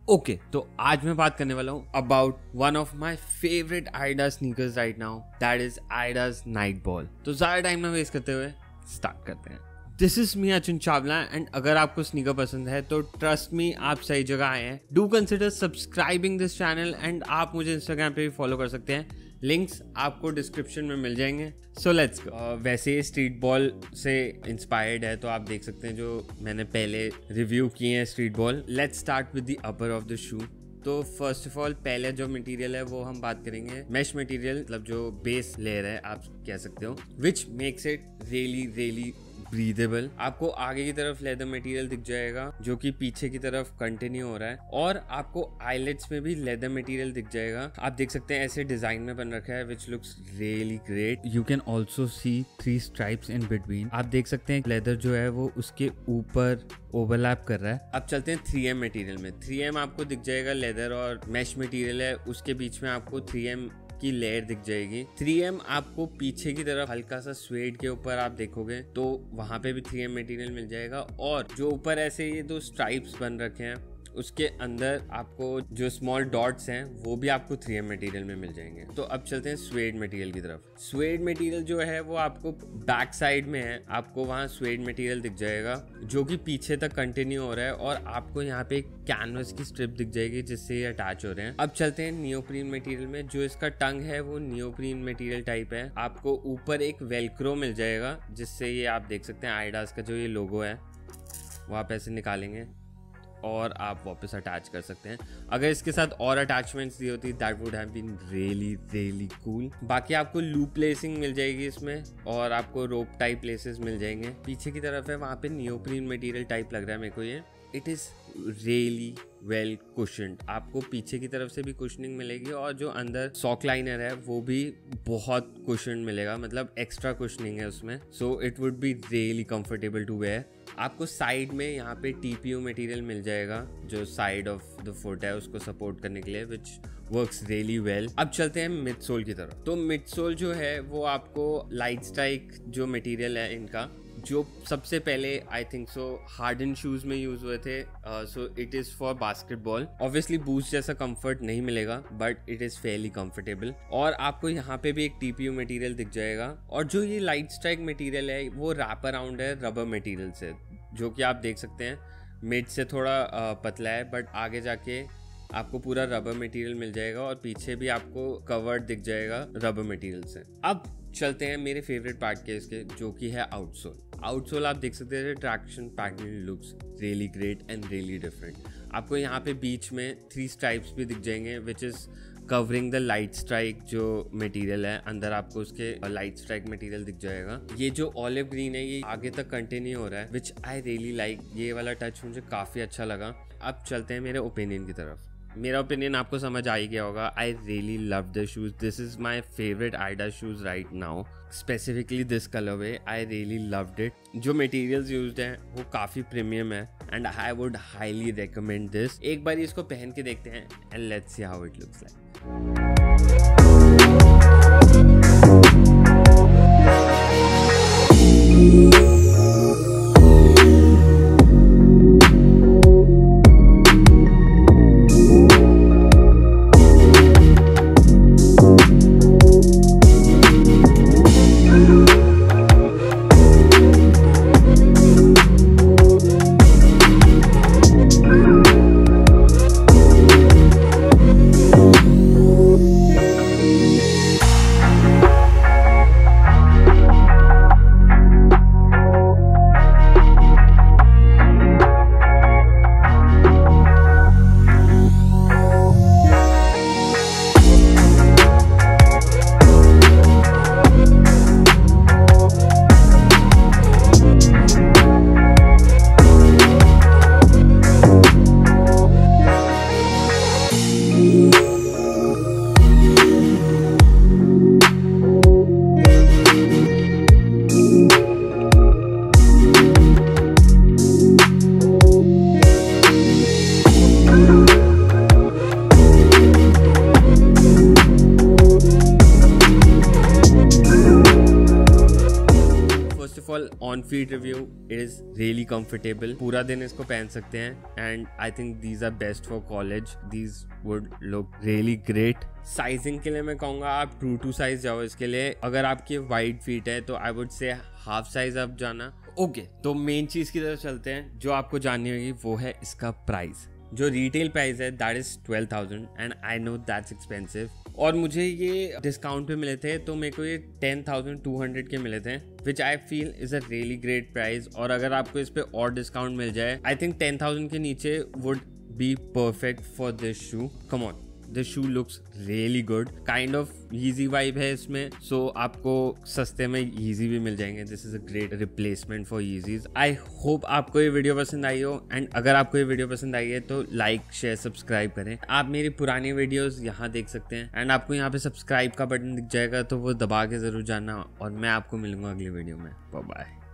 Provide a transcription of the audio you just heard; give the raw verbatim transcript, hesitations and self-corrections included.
Okay okay, तो आज मैं बात करने वाला हूँ about one of my favourite Adidas sneakers right now, that is Adidas Nite Ball. तो ज्यादा टाइम ना वेस्ट करते हुए स्टार्ट करते हैं। This is me Arjun Chawla and अगर आपको स्नीकर पसंद है तो ट्रस्ट मी, आप सही जगह आए हैं। Do consider subscribing this channel and आप मुझे इंस्टाग्राम पे भी फॉलो कर सकते हैं, लिंक्स आपको डिस्क्रिप्शन में मिल जाएंगे। So let's go. वैसे स्ट्रीट बॉल से इंस्पायर्ड है तो आप देख सकते हैं जो मैंने पहले रिव्यू किए हैं street ball. Let's start with the upper of the shoe. तो फर्स्ट ऑफ ऑल पहले जो मटेरियल है वो हम बात करेंगे मैश मटेरियल, मतलब जो बेस लेयर है आप कह सकते हो, which makes it really really breathable. आपको आगे की तरफ लेदर मटेरियल दिख जाएगा जो कि पीछे की तरफ कंटिन्यू हो रहा है, और आपको आईलेट्स में भी लेदर मटेरियल दिख जाएगा। आप देख सकते हैं ऐसे डिजाइन में बन रखा है which looks really great. You can also see three stripes in between. आप देख सकते हैं लेदर जो है वो उसके ऊपर ओवरलैप कर रहा है। अब चलते हैं थ्री एम मटेरियल में। थ्री एम आपको दिख जाएगा लेदर और मैश मटेरियल है, उसके बीच में आपको थ्री एम की लेयर दिख जाएगी। थ्री एम आपको पीछे की तरफ हल्का सा स्वेड के ऊपर आप देखोगे तो वहां पे भी थ्री एम मटेरियल मिल जाएगा, और जो ऊपर ऐसे ये दो स्ट्राइप्स बन रखे हैं उसके अंदर आपको जो स्मॉल डॉट्स हैं वो भी आपको थ्री एम मटेरियल में मिल जाएंगे। तो अब चलते हैं स्वेड मटेरियल की तरफ। स्वेड मटेरियल जो है वो आपको बैक साइड में है, आपको वहाँ स्वेड मटेरियल दिख जाएगा जो कि पीछे तक कंटिन्यू हो रहा है, और आपको यहाँ पे एक कैनवस की स्ट्रिप दिख जाएगी जिससे ये अटैच हो रहे हैं। अब चलते हैं नियोप्रीन मटेरियल में। जो इसका टंग है वो नियोप्रीन मटेरियल टाइप है। आपको ऊपर एक वेलक्रो मिल जाएगा जिससे ये आप देख सकते हैं आइडाज का जो ये लोगो है वो आप ऐसे निकालेंगे और आप वापस अटैच कर सकते हैं। अगर इसके साथ और अटैचमेंट्स दी होती that would have been really really cool. बाकी आपको लूप लेसिंग मिल जाएगी इसमें, और आपको रोप टाइप लेसेस मिल जाएंगे। पीछे की तरफ है वहाँ पे नियोप्रीन मटेरियल टाइप लग रहा है मेरे को ये। It is really well cushioned. आपको पीछे की तरफ से भी कुशनिंग मिलेगी और जो अंदर सॉक लाइनर है वो भी बहुत कुशन मिलेगा, मतलब एक्स्ट्रा कुशनिंग है उसमें। So it would be really comfortable to wear. आपको साइड में यहाँ पे टीपीयू मटेरियल मिल जाएगा जो साइड ऑफ द फुट है उसको सपोर्ट करने के लिए, विच वर्क्स रियली वेल। अब चलते हैं मिड सोल की तरफ। तो मिड सोल जो है वो आपको लाइट स्ट्राइक जो मटेरियल है इनका, जो सबसे पहले I think so Harden shoes में यूज हुए थे, so it is for basketball. Obviously boost जैसा कंफर्ट नहीं मिलेगा but it is fairly comfortable. और आपको यहाँ पे भी एक टीपीयू मटेरियल दिख जाएगा, और जो ये लाइट स्ट्राइक मटेरियल है वो रैप अराउंड है रबर मटेरियल से, जो कि आप देख सकते हैं मिड से थोड़ा uh, पतला है बट आगे जाके आपको पूरा रबर मटेरियल मिल जाएगा, और पीछे भी आपको कवर्ड दिख जाएगा रबर मटेरियल से। अब चलते हैं मेरे फेवरेट पार्ट के इसके, जो कि है आउटसोल। आउटसोल आप देख सकते हैं traction pattern looks really great and really different. आपको यहाँ पे बीच में थ्री स्ट्राइप्स भी दिख जाएंगे which is covering the light strike जो मटेरियल है। अंदर आपको उसके लाइट स्ट्राइक मटेरियल दिख जाएगा। ये जो ऑलिव ग्रीन है ये आगे तक कंटिन्यू हो रहा है विच आई रियली लाइक। ये वाला टच मुझे काफ़ी अच्छा लगा। अब चलते हैं मेरे ओपिनियन की तरफ। मेरा ओपिनियन आपको समझ आ ही गया होगा। I really love the shoes. This is my favourite Adidas shoes right now, specifically this colourway. I really loved it. जो मटेरियल्स यूज्ड हैं वो काफ़ी प्रीमियम है and I would highly recommend this. एक बार इसको पहन के देखते हैं and let's see how it looks like. On feet review it is really comfortable, पूरा दिन इसको पहन सकते हैं and I think these are best for college, these would look really great. Sizing के लिए मैं कहूँगा आप ट्रू टू साइज जाओ इसके लिए, अगर आपकी वाइड फीट है तो I would say half size आप जाना। ओके okay, तो मेन चीज़ की तरफ चलते हैं जो आपको जाननी होगी, वो है इसका प्राइस। जो रिटेल प्राइस है that is twelve thousand and I know that's expensive, और मुझे ये डिस्काउंट पे मिले थे तो मेरे को ये टेन थाउजेंड टू हंड्रेड के मिले थे, which I feel is a really great price. और अगर आपको इस पे और डिस्काउंट मिल जाए, आई थिंक टेन थाउजेंड के नीचे would be perfect for this shoe. Come on, this shoe looks really good, kind of Yeezy vibe है इसमें, सो so आपको सस्ते में Yeezy भी मिल जाएंगे। This is a great replacement for Yeezys। I hope आपको ये वीडियो पसंद आई हो, एंड अगर आपको ये वीडियो पसंद आई है तो लाइक शेयर सब्सक्राइब करें। आप मेरी पुरानी वीडियोस यहाँ देख सकते हैं एंड आपको यहाँ पे सब्सक्राइब का बटन दिख जाएगा, तो वो दबा के जरूर जाना, और मैं आपको मिलूंगा अगली वीडियो में। Bye bye.